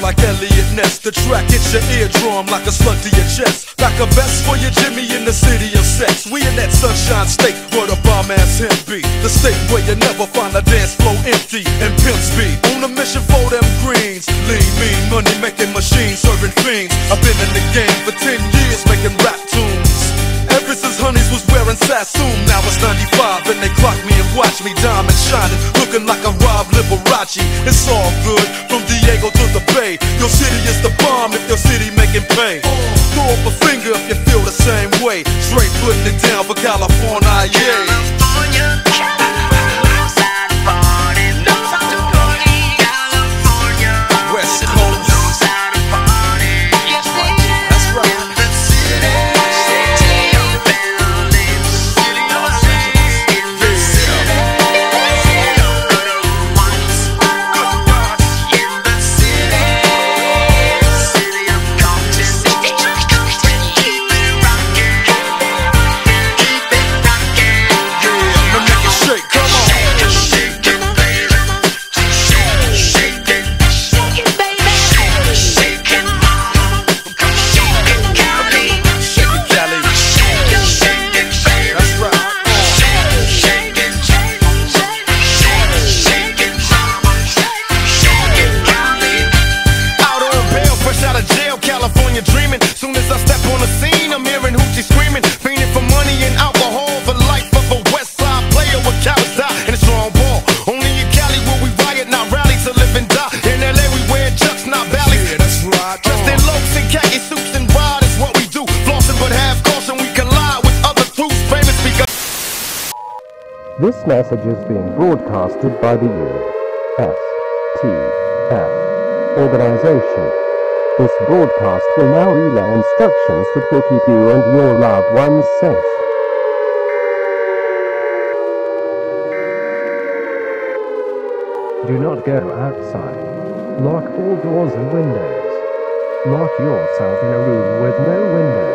like Elliot Ness. The track hits your eardrum like a slug to your chest. Like a vest for your Jimmy in the city of sex. We in that sunshine state where the bomb ass him be. The state where you never find a dance floor empty and pimp speed. On a mission for them greens. Lean, mean, money making machines, serving fiends. I've been in the game for 10 years making rap tunes. Ever since Honeys was wearing Sassoon. Now it's 95 and they clock me and watch me diamond shining, looking like a Rob Liberace. It's all good from Diego to the Bay. Your city is the bomb if your city making pay. Throw up a finger if you feel the same way. Straight putting it down for California, yeah. This message is being broadcasted by the USTF organization. This broadcast will now relay instructions that will keep you and your loved ones safe. Do not go outside. Lock all doors and windows. Lock yourself in a room with no windows.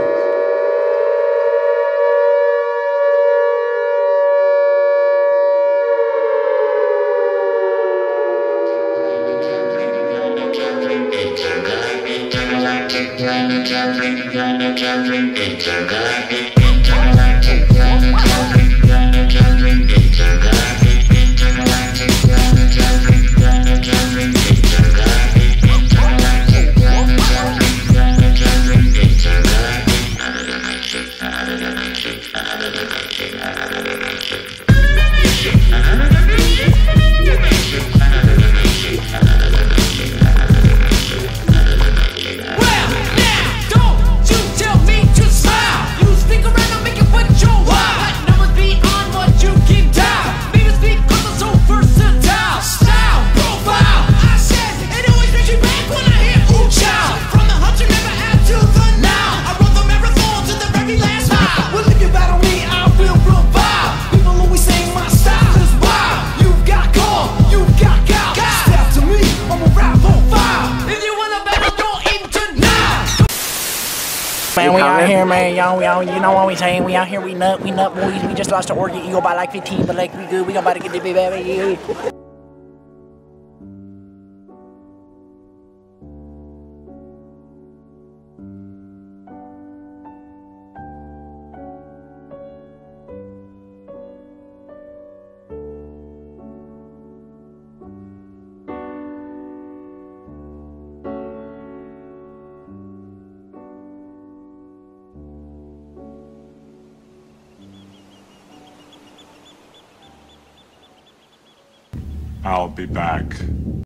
Man, we out here, man, y'all, you know what we saying? We out here, we nut boys. We just lost to Oregon Eagle by like 15, but like we good. We about to get the big baby. I'll be back.